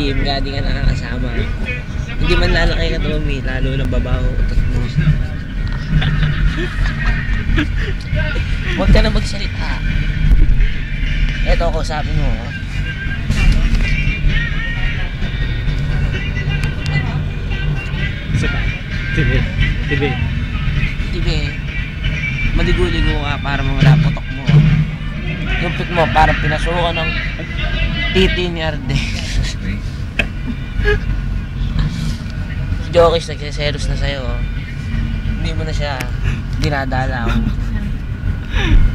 gym, kaya di ka nakakasama. Hindi man lalaki ka Tommy, lalo ng babaho utot mo. Huwag ka na magsalita. Eto, kausapin mo. Isa pa. Tibi. Maligo-ligo ka para mawala putok mo. Yung pit mo parang pinasukan ng titi ni Arde. Si Jokis nagsiselos na sa'yo. Hindi mo na siya dinadalaw.